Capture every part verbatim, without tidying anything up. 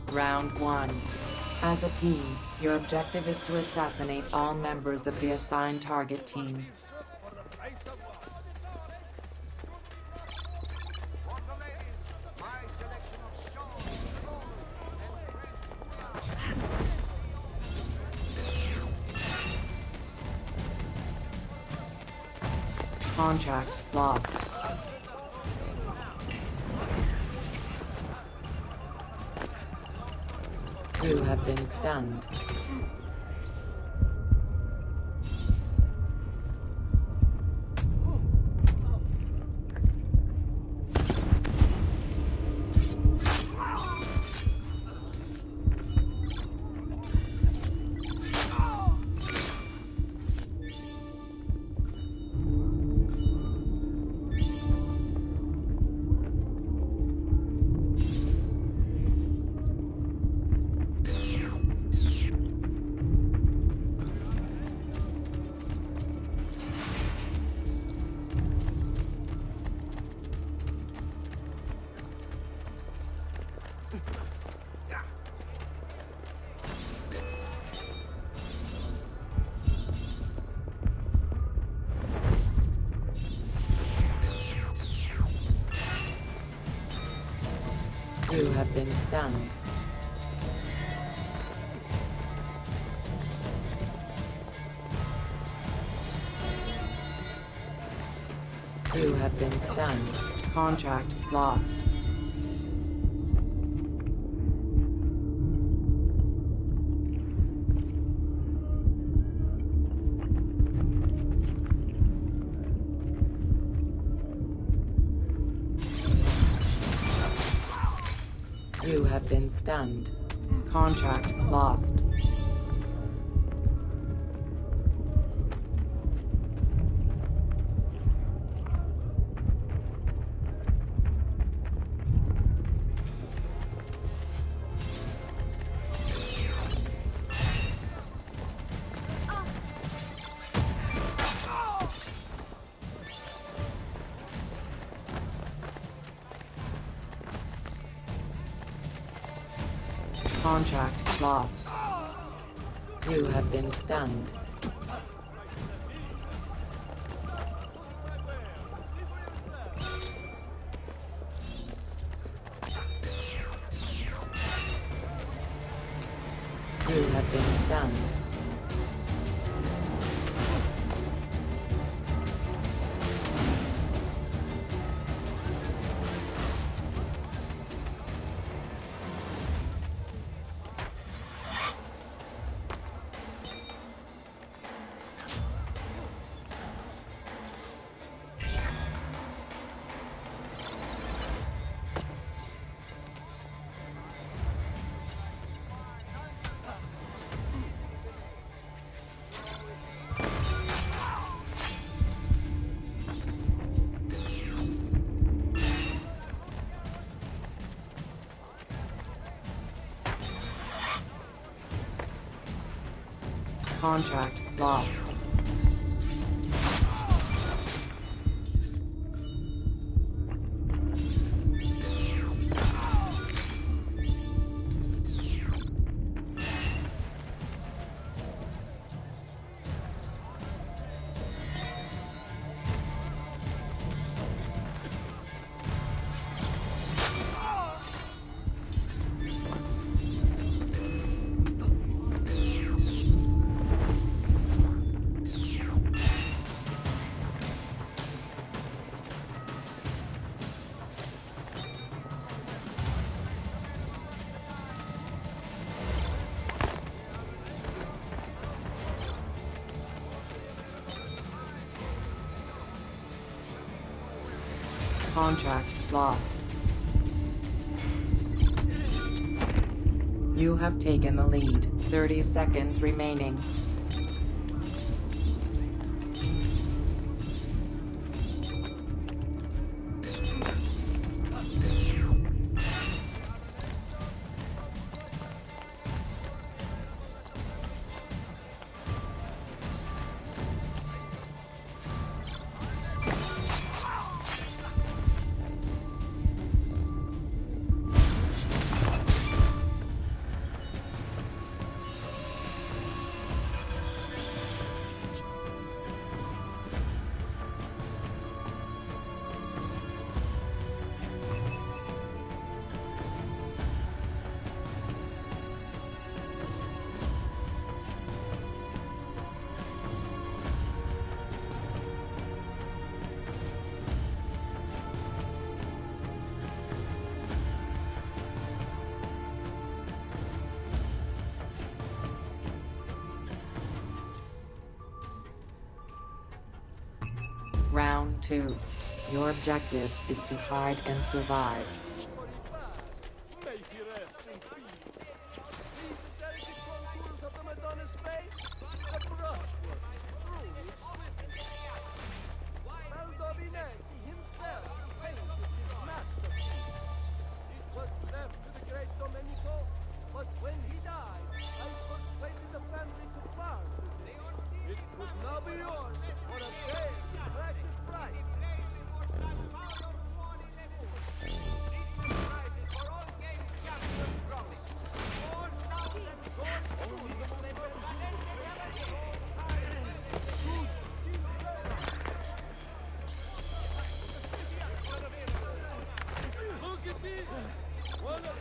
Round one. As a team, your objective is to assassinate all members of the assigned target team. Contract lost. You have been stunned. You have been stunned. You have been stunned. Contract lost. You have been stunned. Contract lost. Contract lost. You have been stunned. You have been stunned. Contract lost. Contract lost. You have taken the lead. thirty seconds remaining. two. Your objective is to hide and survive. May he rest in peace. See the delicate contours of the Madonna's face? The brushwork through its swiftness. Baldovinetti himself painted his masterpiece. It was left to the great Domenico, but when he died, I persuaded the family to part with it. It could now be yours for a very attractive price. Look at this! One of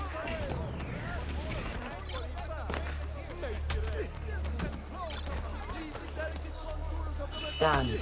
Done.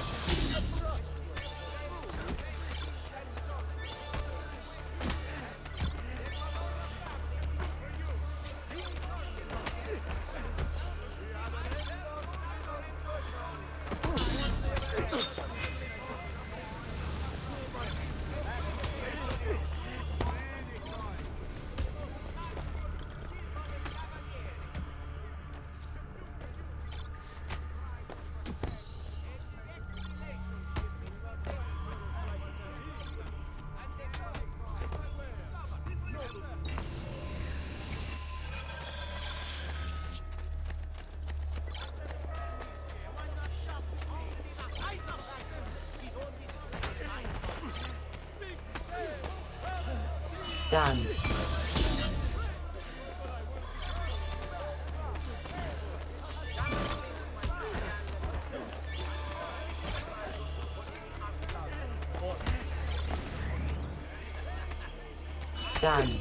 Done. Done.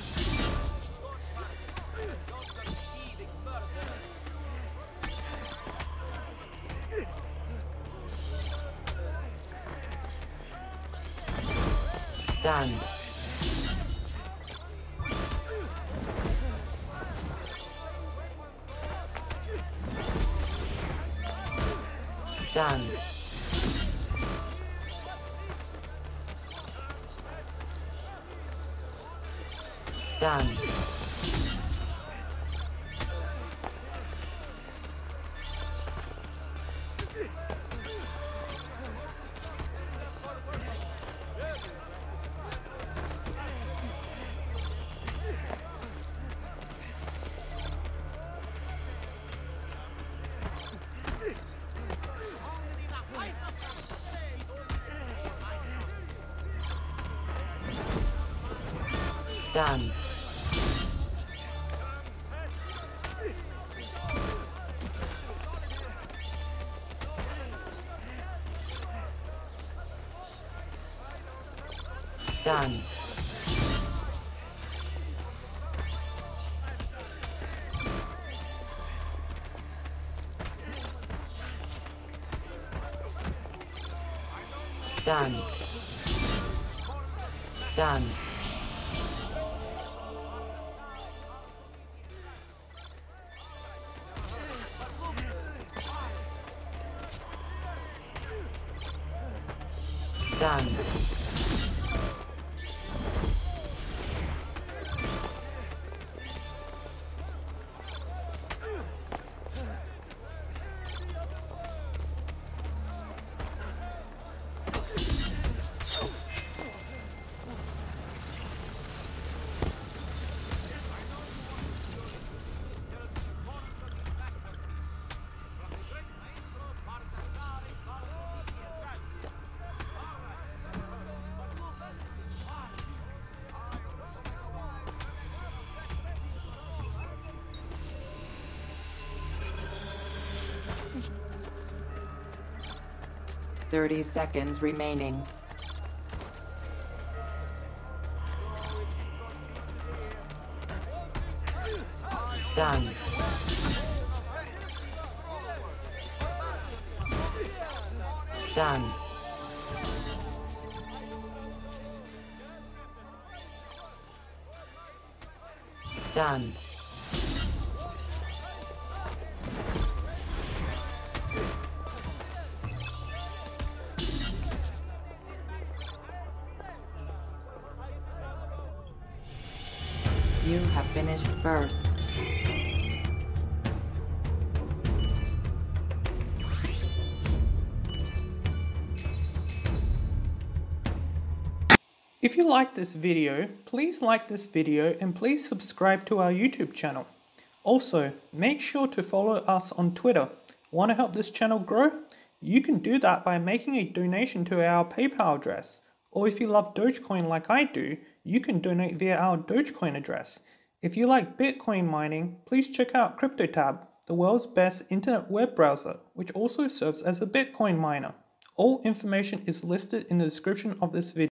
Stunned. Stunned. Stunned. Done. Done. Stun. Stun. Stun. Thirty seconds remaining. Stun. Stun. Stun. You have finished first. If you like this video, please like this video and please subscribe to our YouTube channel. Also, make sure to follow us on Twitter. Want to help this channel grow? You can do that by making a donation to our PayPal address. Or if you love Dogecoin like I do, you can donate via our Dogecoin address. If you like Bitcoin mining, please check out CryptoTab, the world's best internet web browser, which also serves as a Bitcoin miner. All information is listed in the description of this video.